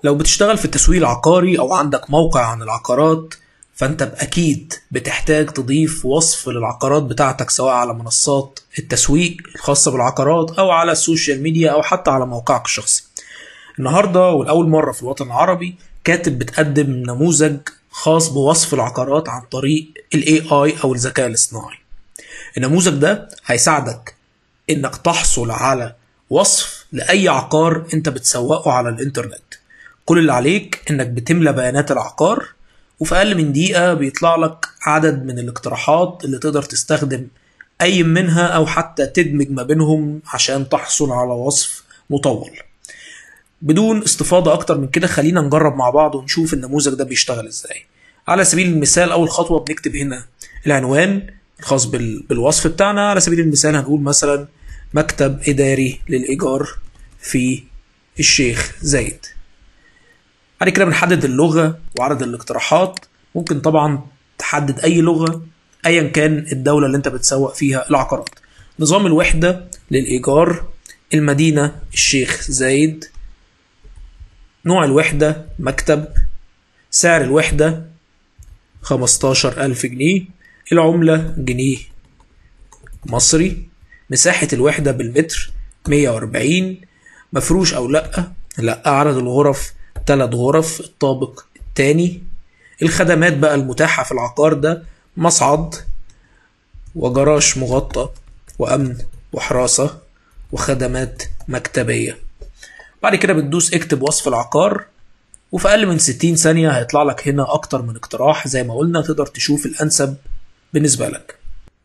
لو بتشتغل في التسويق العقاري أو عندك موقع عن العقارات، فأنت بأكيد بتحتاج تضيف وصف للعقارات بتاعتك، سواء على منصات التسويق الخاصة بالعقارات أو على السوشيال ميديا أو حتى على موقعك الشخصي. النهاردة والأول مرة في الوطن العربي كاتب بتقدم نموذج خاص بوصف العقارات عن طريق ال AI أو الذكاء الاصطناعي. النموذج ده هيساعدك إنك تحصل على وصف لأي عقار أنت بتسوقه على الإنترنت. كل اللي عليك إنك بتملى بيانات العقار، وفي أقل من دقيقة بيطلع لك عدد من الاقتراحات اللي تقدر تستخدم أي منها أو حتى تدمج ما بينهم عشان تحصل على وصف مطول. بدون استفاضة أكتر من كده، خلينا نجرب مع بعض ونشوف النموذج ده بيشتغل إزاي. على سبيل المثال، أول خطوة بنكتب هنا العنوان الخاص بالوصف بتاعنا. على سبيل المثال هنقول مثلا مكتب إداري للإيجار في الشيخ زايد. بعد كده بنحدد اللغة وعدد الاقتراحات. ممكن طبعا تحدد أي لغة أيا كان الدولة اللي أنت بتسوق فيها العقارات. نظام الوحدة للإيجار، المدينة الشيخ زايد، نوع الوحدة مكتب، سعر الوحدة 15,000 جنيه، العملة جنيه مصري، مساحة الوحدة بالمتر 140، مفروش أو لأ، عدد الغرف 3 غرف، الطابق الثاني. الخدمات بقى المتاحة في العقار ده مصعد وجراج مغطى وأمن وحراسة وخدمات مكتبية. بعد كده بتدوس اكتب وصف العقار، وفي أقل من 60 ثانية هيطلع لك هنا أكتر من اقتراح. زي ما قلنا تقدر تشوف الأنسب بالنسبة لك.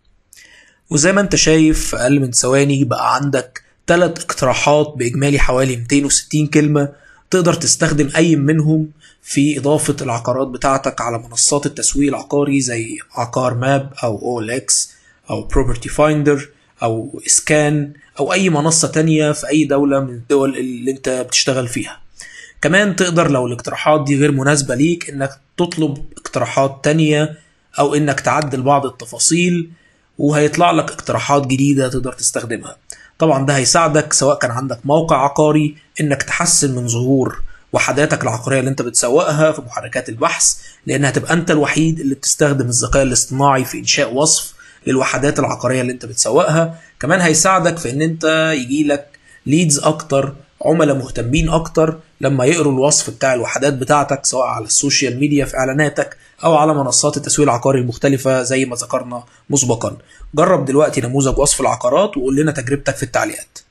وزي ما انت شايف في أقل من ثواني بقى عندك 3 اقتراحات بإجمالي حوالي 260 كلمة تقدر تستخدم أي منهم في إضافة العقارات بتاعتك على منصات التسويق العقاري زي عقار ماب أو OLX أو بروبرتي فايندر أو اسكان أو أي منصة تانية في أي دولة من الدول اللي انت بتشتغل فيها. كمان تقدر لو الاقتراحات دي غير مناسبة ليك انك تطلب اقتراحات تانية او انك تعدل بعض التفاصيل، وهيطلع لك اقتراحات جديدة تقدر تستخدمها. طبعا ده هيساعدك سواء كان عندك موقع عقاري انك تحسن من ظهور وحداتك العقارية اللي انت بتسوقها في محركات البحث، لان هتبقى انت الوحيد اللي بتستخدم الذكاء الاصطناعي في انشاء وصف للوحدات العقارية اللي انت بتسوقها. كمان هيساعدك في ان انت يجيلك ليدز اكتر، عملاء مهتمين اكتر لما يقروا الوصف بتاع الوحدات بتاعتك، سواء على السوشيال ميديا في اعلاناتك او على منصات التسويق العقاري المختلفة زي ما ذكرنا مسبقا. جرب دلوقتي نموذج وصف العقارات وقول لنا تجربتك في التعليقات.